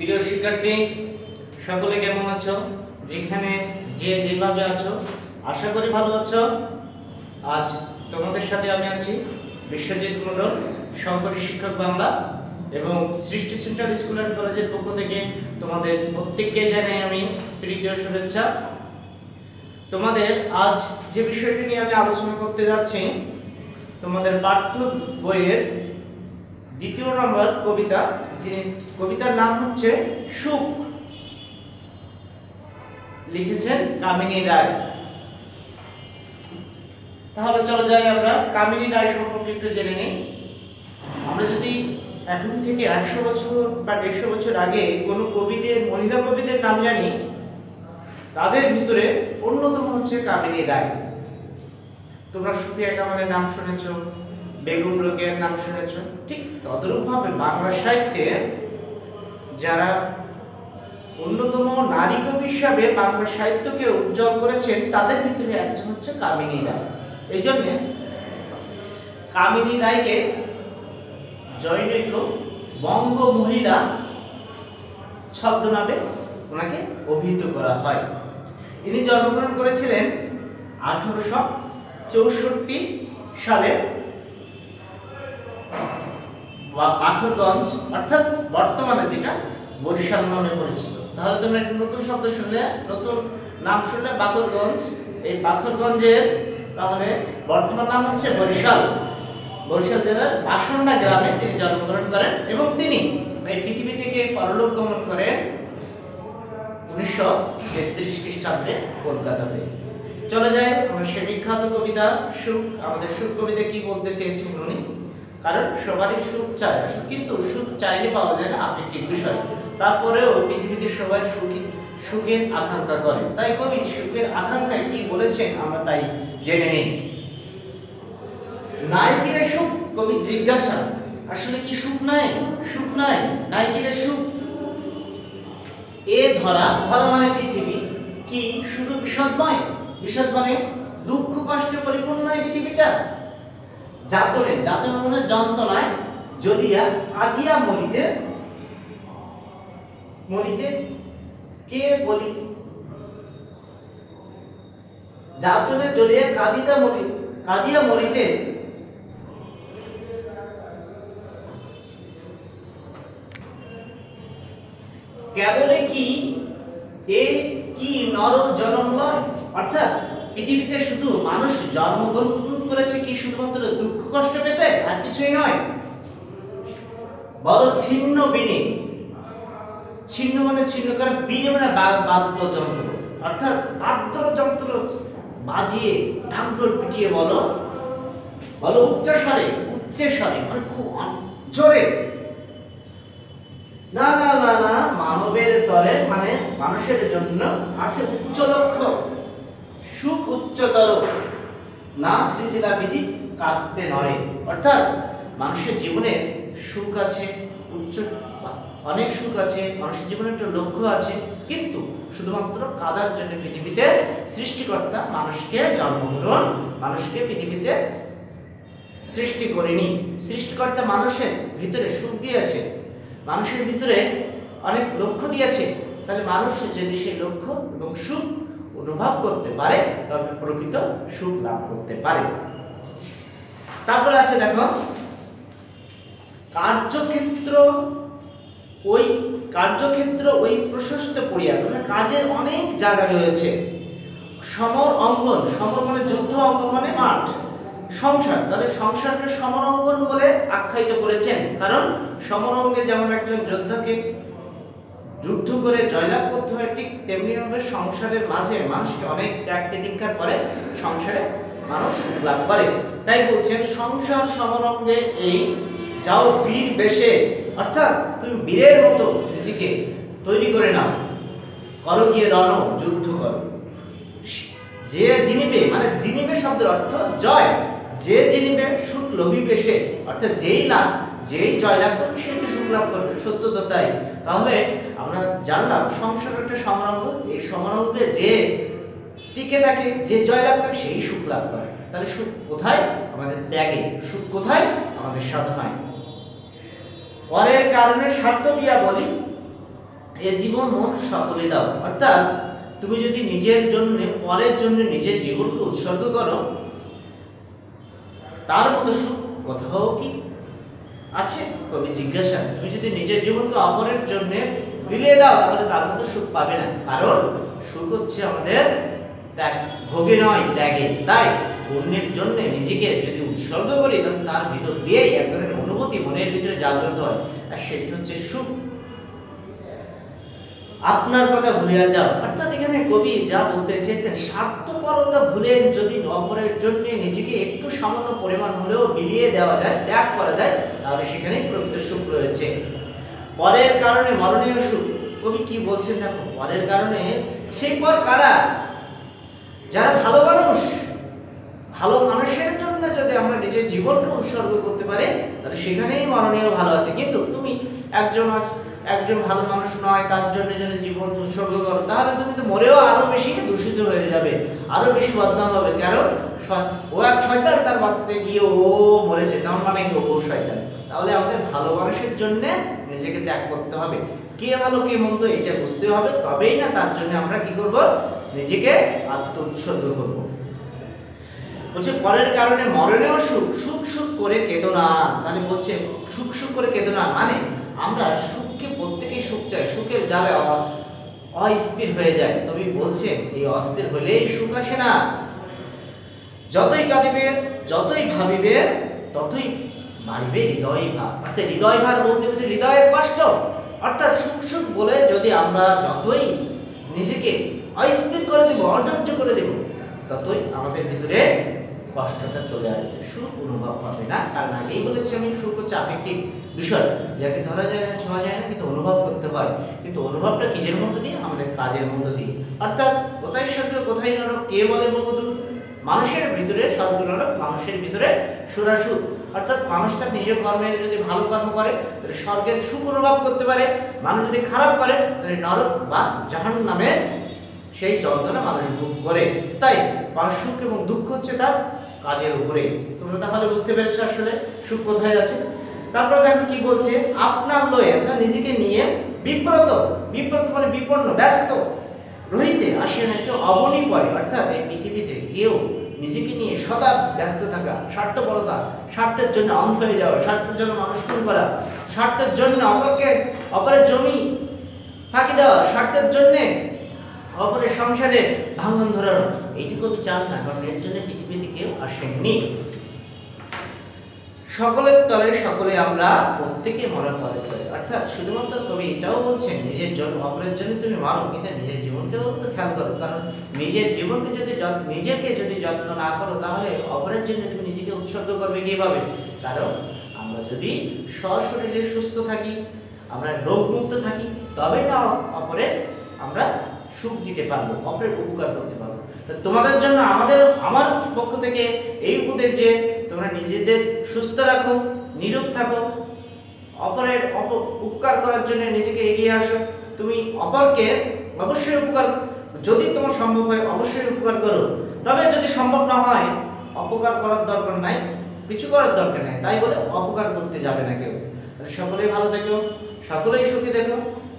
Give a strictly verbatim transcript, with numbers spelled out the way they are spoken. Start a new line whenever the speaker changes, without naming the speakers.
প্রিয় শিক্ষার্থী, সকলে কেমন আছো? যেখানে যে যেভাবে আছো, আশা করি ভালো আছো। আজ তোমাদের সাথে আমি আছি বিশ্বজিৎ মণ্ডল, সহকারী শিক্ষক বাংলা, এবং সৃষ্টি সেন্ট্রাল স্কুল অ্যান্ড কলেজের পক্ষ থেকে তোমাদের প্রত্যেককে জানাই আমি প্রীতীয় শুভেচ্ছা। তোমাদের আজ যে বিষয়টি নিয়ে আমি আলোচনা করতে যাচ্ছি, তোমাদের পাঠ্য বইয়ের দ্বিতীয় নম্বর কবিতা, যে কবিতার নাম হচ্ছে সুখ, লিখেছেন কামিনী রায়। তাহলে চলো যাই আমরা কামিনী রায় সম্পর্কে একটু জেনে নিই। আমরা যদি এখন থেকে একশো বছর বা দেড়শো বছর আগে কোনো কবিদের, মহিলা কবিদের নাম জানি, তাদের ভিতরে অন্যতম হচ্ছে কামিনী রায়। তোমরা সুফিয়া কামালের নাম শুনেছ, বেগম রোকেয়ার নাম শুনেছ। ঠিক তদ্রূপভাবে বাংলা সাহিত্যে যারা অন্যতম নারী কবি হিসাবে বাংলা সাহিত্যকে উজ্জ্বল করেছেন, তাদের ভিতরে একজন হচ্ছে কামিনী রায়। এই জন্য কামিনী রায়কে জনৈক বঙ্গ মহিলা ছদ্মনামে ওনাকে অভিহিত করা হয়। ইনি জন্মগ্রহণ করেছিলেন আঠারোশো চৌষট্টি সালে বাখরগঞ্জ, অর্থাৎ বর্তমানে যেটা বরিশাল নামে পরিচিত। তাহলে তোমরা একটা নতুন শব্দ শুনলে, নতুন নাম শুনলে বাখরগঞ্জ। এই বাখরগঞ্জের তাহলে বর্তমান নাম হচ্ছে বরিশাল। বরিশাল জেলার বাসন্ডা গ্রামে তিনি জন্মগ্রহণ করেন এবং তিনি এই পৃথিবী থেকে পরলোক গমন করেন উনিশশো তেত্রিশ খ্রিস্টাব্দে কলকাতাতে। চলে যায় আমরা সে বিখ্যাত কবিতা সুখ। আমাদের সুখ কবিতা কি বলতে চেয়েছেন উনি? কারণ সবারই সুখ চায়, কিন্তু সুখ চাইলে পাওয়া যায় না, আপেক্ষিক বিষয়। তারপরেও পৃথিবীতে সবাই সুখী সুখের আকাঙ্ক্ষা করে। তাই কবি সুখের আকাঙ্ক্ষায় কি বলেছেন আমরা তাই জেনে নিই। নায়িকের সুখ, কবি জিজ্ঞাসা, আসলে কি সুখ নাই? সুখ নাই, নায়িকের সুখ। এ ধরা, ধরা মানে পৃথিবী, কি শুধু বিষাদময়? বিষাদ মানে দুঃখ কষ্টে পরিপূর্ণ এই পৃথিবীটা। যাতনে, যাতনে মানে যন্ত্রণায় জ্বলিয়া কাঁদিয়া মরিতে, মরিতে কে বলি, যাতনে জ্বলিয়া কাঁদিতা মরি, কাঁদিয়া মরিতে কেবলে কি এ কি নর জনম লয়? অর্থাৎ পৃথিবীতে শুধু মানুষ জন্মগ্রহণ করেছে কি শুধুমাত্র দুঃখ কষ্ট পেতে, আর কিছুই নয়। বড় ছিন্ন বিনে, ছিন্ন মানে ছিন্ন করে, বিনে মানে বাদ্যযন্ত্র, অর্থাৎ বাদ্যযন্ত্র বাজিয়ে ঢাকঢোল পিটিয়ে বলো, বলো উচ্চ স্বরে, উচ্চে স্বরে মানে খুব জোরে, না না না না মানবের তরে মানে মানুষের জন্য আছে উচ্চ লক্ষ্য, সুখ উচ্চতর, না সৃজিলা বিধি কাঁদতে নরে। অর্থাৎ মানুষের জীবনে সুখ আছে, উচ্চ অনেক সুখ আছে, মানুষের জীবনে একটা লক্ষ্য আছে, কিন্তু শুধুমাত্র কাদার জন্য পৃথিবীতে সৃষ্টিকর্তা মানুষকে জন্মগ্রহণ, মানুষকে পৃথিবীতে সৃষ্টি করেনি। সৃষ্টিকর্তা মানুষের ভিতরে সুখ দিয়েছে, মানুষের ভিতরে অনেক লক্ষ্য দিয়েছে। তাহলে মানুষ যদি সেই লক্ষ্য এবং সুখ অনুভব করতে পারে, তবে প্রকৃত সুখ লাভ করতে পারে। তারপর আছে দেখো, কার্যক্ষেত্র ওই কার্যক্ষেত্র ওই প্রশস্ত পড়িয়া, মানে কাজের অনেক জায়গা রয়েছে। সমর অঙ্গন, সমর মানে যুদ্ধ, অঙ্গন মানে মাঠ, সংসার। তাহলে সংসারকে সমর অঙ্গন বলে আখ্যায়িত করেছেন, কারণ সমর অঙ্গে যেমন একজন যোদ্ধাকে যুদ্ধ করে জয়লাভ করতে হয়, ঠিক তেমনি ভাবে সংসারের মাঝে মানুষকে অনেক ত্যাগ তিতিক্ষার পরে সংসারে মানুষ সুখ লাভ করে। তাই বলছেন সংসার সমরঙ্গে এই যাও বীর বেশে, অর্থাৎ তুমি বীরের মতো নিজেকে তৈরি করে নাও, করো গিয়ে রণ, যুদ্ধ করো। যে জিনিবে মানে জিনিবে শব্দের অর্থ জয়, যে জিনিবে সুখ লোভিবে সে, অর্থাৎ যেই লাভ, যেই জয় লাভ করবে সেই তো সুখ লাভ করবে। সত্য তো তাই। তাহলে আমরা জানলাম সংসার একটা সমরাঙ্গ, এই সমরাঙ্গে যে টিকে থাকে, যে জয় লাভ করে সেই সুখ লাভ করে। তাহলে সুখ কোথায়? আমাদের ত্যাগে। সুখ কোথায়? আমাদের সাধনায়। পরের কারণে স্বার্থ দিয়া বলি, এ জীবন মন সকলে দাও। অর্থাৎ তুমি যদি নিজের জন্য পরের জন্য নিজের জীবনকে উৎসর্গ করো, তার মতো সুখ কোথাও কি আছে? কবি জিজ্ঞাসা, তুমি যদি নিজের জীবনকে অপরের জন্য বিলিয়ে দাও তাহলে তার মতো সুখ পাবে না। কারণ সুখ হচ্ছে আমাদের ত্যাগ, ভোগে নয় ত্যাগে। তাই অন্যের জন্য নিজেকে যদি উৎসর্গ করি তাহলে তার ভিতর দিয়েই এক ধরনের অনুভূতি মনের ভিতরে জাগ্রত হয়, আর সেটি হচ্ছে সুখ। আপনার কথা ভুলিয়া যাও, অর্থাৎ এখানে কবি যা বলতে চেয়েছেন, স্বার্থপরতা ভুলে যদি অপরের জন্য নিজেকে একটু সামান্য পরিমাণ হলেও বিলিয়ে দেওয়া যায়, ত্যাগ করা যায়, তাহলে সেখানে প্রকৃত সুখ রয়েছে। পরের কারণে মরণীয় সুখ, কবি কি বলছেন দেখো, পরের কারণে সেই পর কারা? যারা ভালো মানুষ, ভালো মানুষের জন্য যদি আমরা নিজের জীবনকে উৎসর্গ করতে পারি তাহলে সেখানেই মরণীয় ভালো আছে। কিন্তু তুমি একজন একজন ভালো মানুষ নয়, তার জন্য যদি জীবন উৎসর্গ করো তাহলে তুমি তো মরেও আরো বেশি দূষিত হয়ে যাবে, আরো বেশি বদনাম হবে। কারণ ও এক শয়তান, তার বাঁচতে গিয়ে ও মরেছে, তার মানে কি ও শয়তান। তাহলে আমাদের ভালো মানুষের জন্য নিজেকে ত্যাগ করতে হবে, কে ভালো কে মন্দ এটা বুঝতে হবে, তবেই না তার জন্য আমরা কি করব, নিজেকে আত্ম উৎসর্গ করব। বলছে পরের কারণে মরণেও সুখ, সুখ সুখ করে কেঁদো না। তাহলে বলছে সুখ সুখ করে কেঁদো না, মানে আমরা সুখকে, প্রত্যেকেই সুখ চাই, সুখের জ্বালে অস্থির হয়ে যায়। তবে বলছে এই অস্থির হলেই সুখ আসে না। যতই কাঁদিবে, যতই ভাবিবে, ততই বাড়িবে হৃদয় ভার। অর্থাৎ হৃদয় ভার বলতে বলছে হৃদয়ের কষ্ট। অর্থাৎ সুখ সুখ বলে যদি আমরা যতই নিজেকে অস্থির করে দেব, অধৈর্য করে দেব, ততই আমাদের ভিতরে কষ্টটা চলে আসবে, সুখ অনুভব হবে না। কারণ আগেই বলেছি আমি, সুখ হচ্ছে আপেক্ষিক বিষয়, যাকে ধরা যায় না, ছোঁয়া যায় না, কিন্তু অনুভব করতে হয়। কিন্তু অনুভবটা কিসের মধ্য দিয়ে? আমাদের কাজের মধ্য দিয়ে। অর্থাৎ কোথায় স্বর্গ কোথায় নরক কে বলে বহুদূর। মানুষের ভিতরে স্বর্গ নরক, মানুষের ভিতরে সুরাসুখ। অর্থাৎ মানুষ তার নিজের কর্মের যদি ভালো কর্ম করে তাহলে স্বর্গের সুখ অনুভব করতে পারে, মানুষ যদি খারাপ করে তাহলে নরক বা জাহান্নামের সেই যন্ত্রণা মানুষ ভোগ করে। তাই মানুষ সুখ এবং দুঃখ হচ্ছে তার কাজের উপরে। তোমরা তাহলে বুঝতে পেরেছো আসলে সুখ কোথায় আছে। তারপরে দেখো কি বলছে, আপনার লয়ে, নিজেকে নিয়ে বিব্রত, বিব্রত মানে বিপন্ন, ব্যস্ত রহিতে আসে না কেউ অবনী পড়ে। অর্থাৎ এই পৃথিবীতে কেউ নিজেকে নিয়ে সদা ব্যস্ত থাকা, স্বার্থপরতা, স্বার্থের জন্য অন্ধ হয়ে যাওয়া, স্বার্থের জন্য মানুষ খুন করা, স্বার্থের জন্য অপরকে অপরের জমি ফাঁকি দেওয়া, স্বার্থের জন্যে অপরের সংসারে ভাঙন ধরানো, এইটুকু আমি চান না। কারণ এর জন্য পৃথিবীতে কেউ আসেননি। সকলের তলে সকলে আমরা, প্রত্যেকে মরা পরের তলে। অর্থাৎ শুধুমাত্র কবি এটাও বলছেন নিজের জন্য, অপরের জন্য তুমি মারো, কিন্তু নিজের জীবনকেও তো খেয়াল করো। কারণ নিজের জীবনকে যদি নিজেকে যদি যত্ন না করো তাহলে অপরের জন্য তুমি নিজেকে উৎসর্গ করবে কিভাবে? কারণ আমরা যদি সশরীরে সুস্থ থাকি, আমরা রোগমুক্ত থাকি, তবে না অপরের আমরা সুখ দিতে পারবো, অপরের উপকার করতে পারবো। তোমাদের জন্য আমাদের আমার পক্ষ থেকে এই উপদেশ যে তোমরা নিজেদের সুস্থ রাখো, নীরব থাকো, অপরের উপকার করার জন্য নিজেকে এগিয়ে আসো। তুমি অপরকে অবশ্যই উপকার, যদি তোমার সম্ভব হয় অবশ্যই উপকার করো। তবে যদি সম্ভব না হয়, অপকার করার দরকার নাই, কিছু করার দরকার নেই, তাই বলে অপকার করতে যাবে না কেউ। সকলেই ভালো থেকো, সকলেই সুখী থেকো।